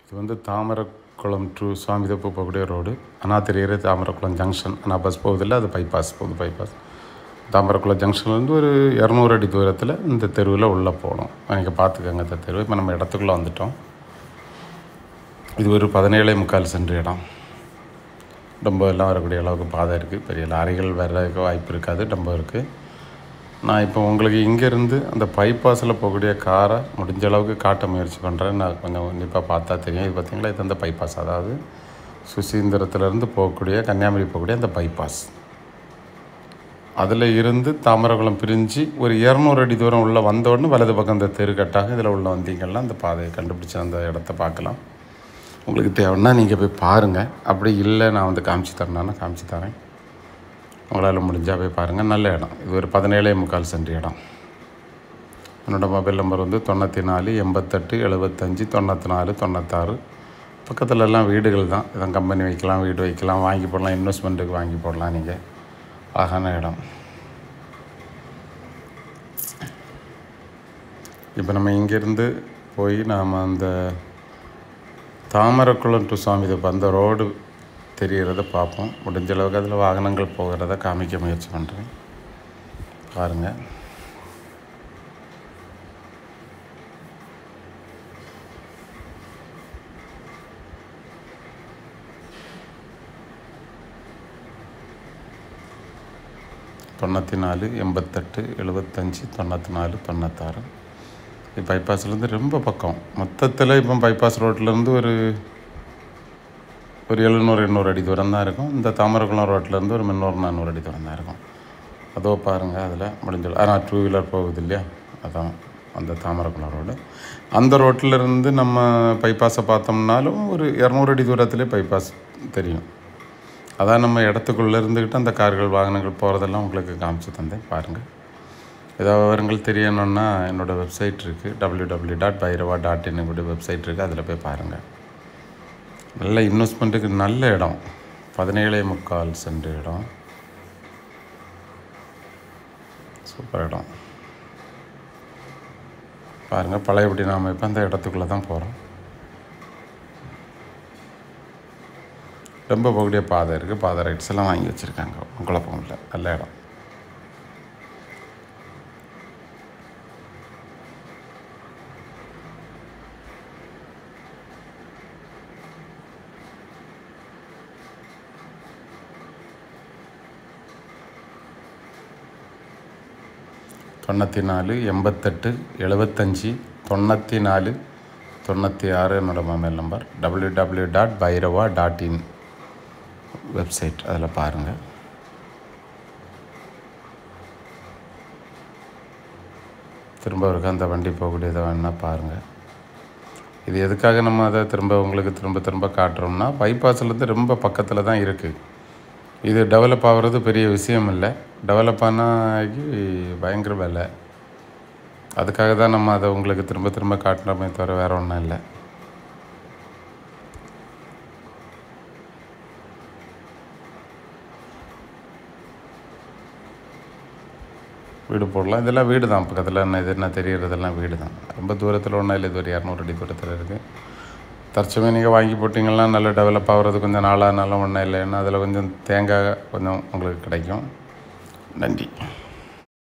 இது வந்து தாமரைக்குளம் டு சுவாமி தப்பு போகக்கூடிய ரோடு. ஆனால் தெரிகிற தாமரைக்குளம் ஜங்ஷன். ஆனால் பஸ் போகுதில்ல, அது பைபாஸ் போகுது. பைபாஸ் தாமரைக்குளம் ஜங்ஷன்லேருந்து ஒரு 200 அடி தூரத்தில் இந்த தெருவில் உள்ளே போகணும். நீங்கள் பார்த்துக்கோங்க இந்த தெருவு. இப்போ நம்ம இடத்துக்குள்ளே வந்துட்டோம். இது ஒரு 17.25 சென்ட் இடம். ரொம்ப எல்லாம் வரக்கூடிய அளவுக்கு பாதை இருக்குது. பெரிய லாரிகள் வர வாய்ப்பு இருக்காது. ரொம்ப இருக்குது. நான் இப்போ உங்களுக்கு இங்கேருந்து அந்த பைபாஸில் போகக்கூடிய காரை முடிஞ்ச அளவுக்கு காட்ட முயற்சி பண்ணுறேன். நான் கொஞ்சம் உன்னிப்பாக பார்த்தா தெரியும். இது பார்த்திங்களா, இது அந்த பைபாஸ், அதாவது சுசீந்திரத்துலேருந்து போகக்கூடிய கன்னியாகுமரி போகக்கூடிய அந்த பைபாஸ். அதில் இருந்து தாமரைக்குளம் பிரிஞ்சு ஒரு 200 அடி தூரம் உள்ளே வந்தோடனே வலது பக்கம் அந்த தெருக்கட்டாக இதில் உள்ள வந்தீங்கன்னா அந்த பாதையை கண்டுபிடிச்சி அந்த இடத்த பார்க்கலாம். உங்களுக்கு தேவைன்னா நீங்கள் போய் பாருங்கள். அப்படி இல்லை நான் வந்து காமிச்சு தரேன்னா காமிச்சு தரேன். உங்களால் முடிஞ்சால் போய் பாருங்கள். நல்ல இடம். இது ஒரு 17.25 சென்ட் இடம். என்னோடய மொபைல் நம்பர் வந்து 94 88 75 94 96. பக்கத்தில் எல்லாம் வீடுகள் தான். இதான் கம்பெனி வைக்கலாம், வீடு வைக்கலாம், வாங்கி போடலாம், இன்வெஸ்ட்மெண்ட்டுக்கு வாங்கி போடலாம். நீங்கள் அழகான இடம். இப்போ நம்ம இங்கேருந்து போய் நாம் அந்த தாமரைக்குளம் டு சுவாமி தப்பு அந்த ரோடு தெரிகிறத பார்ப்போம். முடிஞ்ச அளவுக்கு அதில் வாகனங்கள் போகிறத காமிக்க முயற்சி பண்ணுறேன். பாருங்கள். தொண்ணூற்றி 88 75 94 96. இது பைபாஸ்லேருந்து ரொம்ப பக்கம். மொத்தத்தில் இப்போ பைபாஸ் ரோட்லேருந்து ஒரு 700-800 அடி தூரம் தான் இருக்கும். இந்த தாமரைக்குளம் ரோட்லேருந்து ஒரு 300-400 அடி தூரம் தான் இருக்கும். அதோ பாருங்கள், அதில் முடிஞ்சது. ஆனால் 2 வீலர் போகுது இல்லையா, அதான் அந்த தாமரைக்குளம் ரோடு. அந்த ரோட்டிலேருந்து நம்ம பைபாஸை பார்த்தோம்னாலும் ஒரு 200 அடி தூரத்துலேயே பைபாஸ் தெரியும். அதான் நம்ம இடத்துக்குள்ளே இருந்துக்கிட்டு அந்த கார்கள் வாகனங்கள் போகிறதெல்லாம் உங்களுக்கு காமிச்சு தந்தேன். பாருங்கள். ஏதாவது விவரங்கள் தெரியணுன்னா என்னோடய வெப்சைட் இருக்குது, www.bhairava.in என்னுடைய வெப்சைட் இருக்குது. அதில் போய் பாருங்கள். நல்ல இன்வெஸ்ட்மெண்ட்டுக்கு நல்ல இடம். 17.25 சென்ட் இடம். சூப்பர் இடம். பாருங்கள். பழையபடி நாம் இப்போ அந்த இடத்துக்குள்ளே தான் போகிறோம். ரொம்ப போகக்கூடிய பாதை இருக்குது. பாதை ரைட்ஸ் எல்லாம் வாங்கி வச்சுருக்காங்க. குழப்பம் இல்லை. நல்ல இடம். தொண்ணூற்றி 88 75 94 96 என்னோடய மொபைல் நம்பர். www.bhairava.in website. அதில் பாருங்கள். திரும்ப இருக்க அந்த வண்டி போகக்கூடியதை வேணால் பாருங்கள். இது எதுக்காக நம்ம அதை உங்களுக்கு திரும்ப காட்டுறோம்னா, பைபாஸ்லேருந்து ரொம்ப பக்கத்தில் தான் இருக்குது. இது டெவலப் ஆகிறது பெரிய விஷயம் இல்லை. டெவலப் ஆனாக்கி பயங்கர வேலை. அதுக்காக தான் நம்ம அதை உங்களுக்கு திரும்ப காட்டுறோமே தவிர வேறு ஒன்றும் இல்லை. வீடு போடலாம். இதெல்லாம் வீடு தான். பக்கத்தில் என்ன தெரிகிறதெல்லாம் வீடு தான். ரொம்ப தூரத்தில் ஒன்றும் இல்லை. இது ஒரு 200 அடி தூரத்தில் இருக்குது. தற்சமயம் நீங்கள் வாங்கி போட்டிங்கன்னா நல்லா டெவலப் ஆகிறது கொஞ்சம் நாளானாலும் ஒன்றும் இல்லைன்னா அதில் கொஞ்சம் தேங்காய் கொஞ்சம் உங்களுக்கு கிடைக்கும். நன்றி.